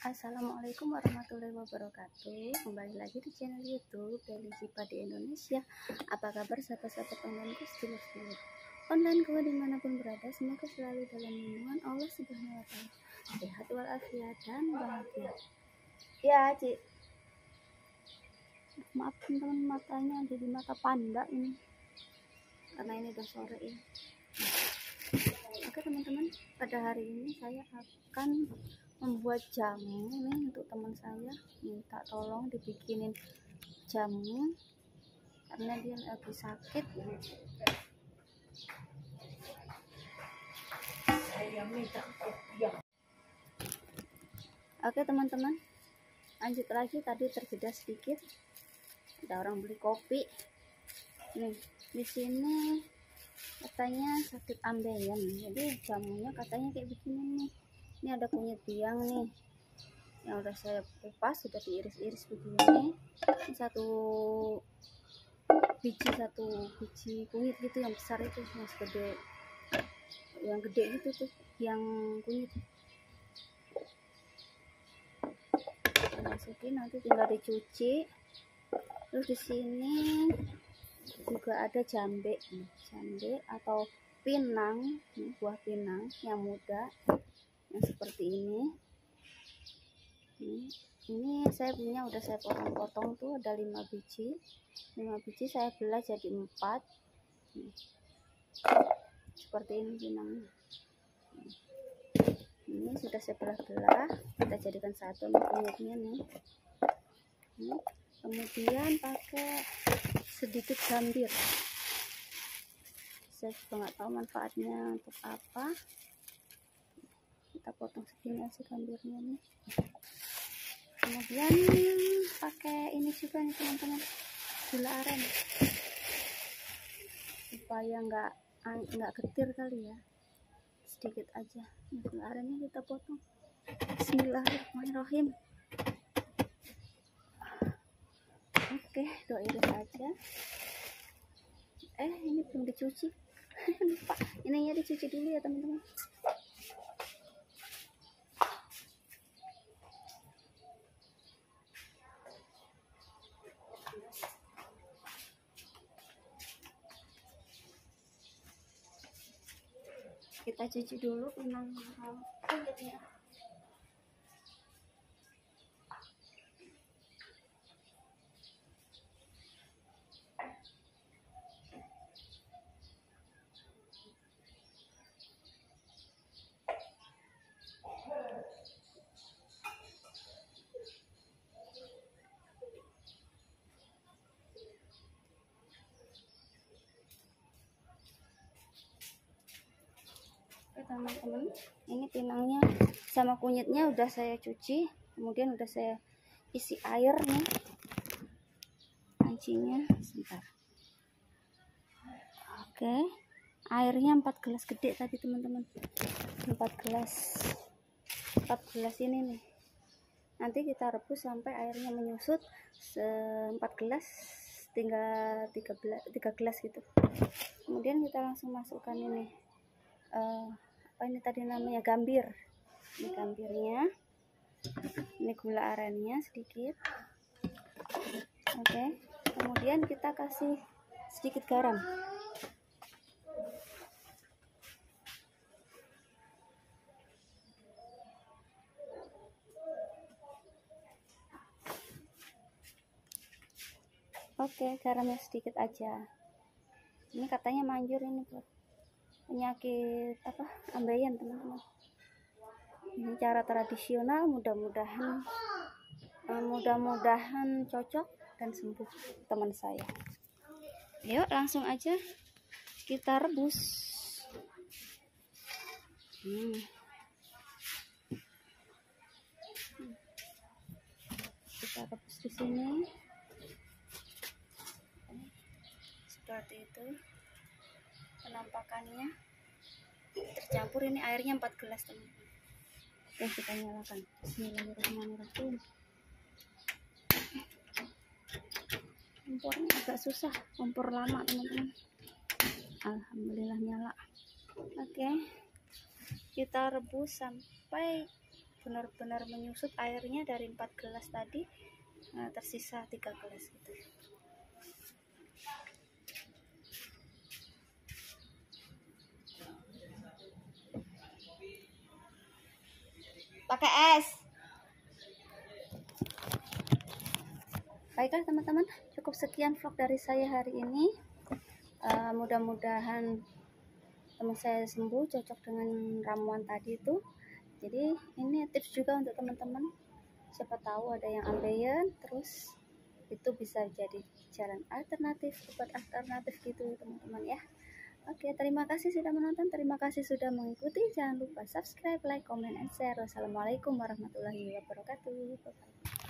Assalamualaikum warahmatullahi wabarakatuh. Kembali lagi di channel YouTube Daily Zipa di Indonesia. Apa kabar sahabat-sahabat onlineku, sedulur-sedulur onlineku dimanapun berada, semoga selalu dalam lindungan Allah Subhanahu wa Ta'ala, sehat walafiat dan bahagia. Ya, Cik. Maaf teman-teman, matanya jadi mata panda ini, karena ini udah sore ya. Oke teman-teman, pada hari ini saya akan membuat jamu nih untuk teman saya, minta tolong dibikinin jamu karena dia lagi sakit. Oke teman-teman, lanjut lagi. Tadi terjeda sedikit, ada orang beli kopi nih. Di sini katanya sakit ambeien, jadi jamunya katanya kayak begini nih. Ini ada kunyit biang nih yang udah saya kupas, sudah diiris-iris begini. Ini satu biji kunyit gitu yang besar itu, yang gede gitu tuh, yang kunyit. Masukin, nanti tinggal dicuci. Terus di sini juga ada jambe atau pinang, buah pinang yang muda, yang seperti ini. Ini saya punya, udah saya potong-potong tuh, ada 5 biji saya belah jadi 4 seperti ini pinangnya. Ini sudah saya belah-belah, kita jadikan satu kunyitnya nih. Kemudian pakai sedikit gambir, saya juga nggak tahu manfaatnya untuk apa. Kita potong segini aja gambirnya nih. Kemudian pakai ini juga nih teman-teman, gula aren, supaya nggak getir kali ya, sedikit aja. Gula arennya kita potong. Bismillahirrahmanirrahim. Oke, iris aja. Ini belum dicuci. Lupa, ininya dicuci dulu ya teman-teman. Kita cuci dulu pinang kulitnya. Teman-teman, ini pinangnya sama kunyitnya udah saya cuci, kemudian udah saya isi air nih pancinya. Sebentar. Oke, airnya 4 gelas gede tadi teman-teman, 4 gelas ini nih. Nanti kita rebus sampai airnya menyusut. 4 gelas tinggal 3 gelas gitu. Kemudian kita langsung masukkan ini apa ini tadi namanya, gambir. Ini gambirnya, ini gula arennya sedikit. Oke, kemudian kita kasih sedikit garam. Oke, garamnya sedikit aja. Ini katanya manjur ini buat penyakit ambeien teman-teman. Ini cara tradisional, mudah-mudahan cocok dan sembuh teman saya. Yuk langsung aja kita rebus. Kita rebus di sini seperti itu penampakannya. Tercampur, ini airnya 4 gelas teman-teman. Oke, kita nyalakan. Bismillahirrahmanirrahim. Kompornya agak susah, kompor lama teman-teman. Alhamdulillah nyala. Oke, kita rebus sampai benar-benar menyusut airnya dari 4 gelas tadi, tersisa 3 gelas gitu. Pakai es. Baiklah teman-teman, cukup sekian vlog dari saya hari ini. Mudah-mudahan teman saya sembuh, cocok dengan ramuan tadi itu. Jadi ini tips juga untuk teman-teman, siapa tahu ada yang ambeien, terus itu bisa jadi jalan alternatif, obat alternatif gitu teman-teman ya. Oke, terima kasih sudah menonton, terima kasih sudah mengikuti. Jangan lupa subscribe, like, comment, and share. Wassalamualaikum warahmatullahi wabarakatuh.